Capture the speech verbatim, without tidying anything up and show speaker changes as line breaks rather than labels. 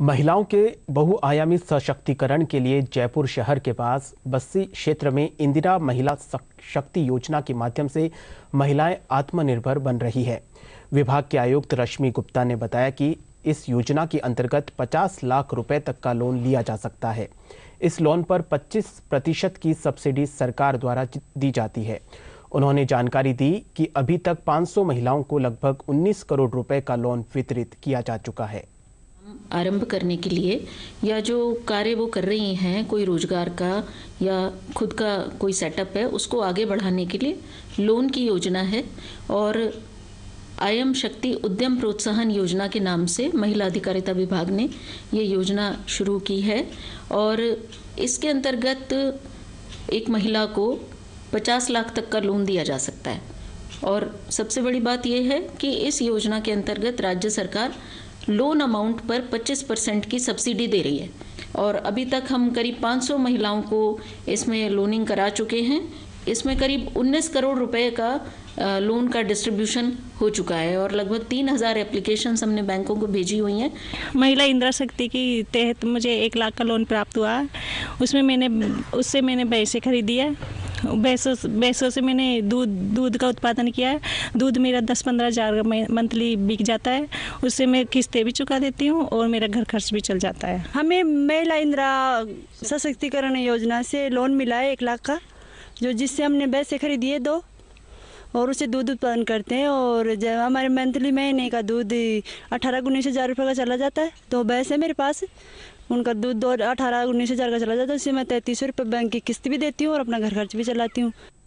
महिलाओं के बहुआयामी सशक्तिकरण के लिए जयपुर शहर के पास बस्सी क्षेत्र में इंदिरा महिला शक्ति योजना के माध्यम से महिलाएं आत्मनिर्भर बन रही है। विभाग के आयुक्त रश्मि गुप्ता ने बताया कि इस योजना के अंतर्गत पचास लाख रुपए तक का लोन लिया जा सकता है। इस लोन पर पच्चीस प्रतिशत की सब्सिडी सरकार द्वारा दी जाती है। उन्होंने जानकारी दी कि अभी तक पाँच सौ महिलाओं को लगभग उन्नीस करोड़ रुपए का लोन वितरित किया जा चुका है।
आरंभ करने के लिए या जो कार्य वो कर रही हैं, कोई रोजगार का या खुद का कोई सेटअप है, उसको आगे बढ़ाने के लिए लोन की योजना है। और आयम शक्ति उद्यम प्रोत्साहन योजना के नाम से महिला अधिकारिता विभाग ने ये योजना शुरू की है और इसके अंतर्गत एक महिला को पचास लाख तक का लोन दिया जा सकता है। और सबसे बड़ी बात यह है कि इस योजना के अंतर्गत राज्य सरकार लोन अमाउंट पर पच्चीस परसेंट की सब्सिडी दे रही है और अभी तक हम करीब पाँच सौ महिलाओं को इसमें लोनिंग करा चुके हैं। इसमें करीब उन्नीस करोड़ रुपए का लोन का डिस्ट्रीब्यूशन हो चुका है और लगभग तीन हज़ार एप्लीकेशंस हमने बैंकों को भेजी हुई हैं।
महिला इंदिरा शक्ति के तहत मुझे एक लाख का लोन प्राप्त हुआ। उसमें मैंने उससे मैंने भैंसें खरीदी है। भैंसों भैंसों से मैंने दूध दूध का उत्पादन किया है। दूध मेरा दस पंद्रह हज़ार मंथली बिक जाता है। उससे मैं किस्तें भी चुका देती हूँ और मेरा घर खर्च भी चल जाता है।
हमें महिला इंदिरा सशक्तिकरण योजना से लोन मिला है एक लाख का, जो जिससे हमने भैंसें खरीदी है दो और उसे दूध उत्पादन करते हैं। और जब हमारे मंथली महीने का दूध अठारह उन्नीस हज़ार रुपये का चला जाता है, तो भैंस है मेरे पास, उनका दूध दो अठारह उन्नीस हज़ार का चला जाता है। उससे मैं तैंतीस सौ रुपये बैंक की किस्त भी देती हूँ और अपना घर खर्च भी चलाती हूँ।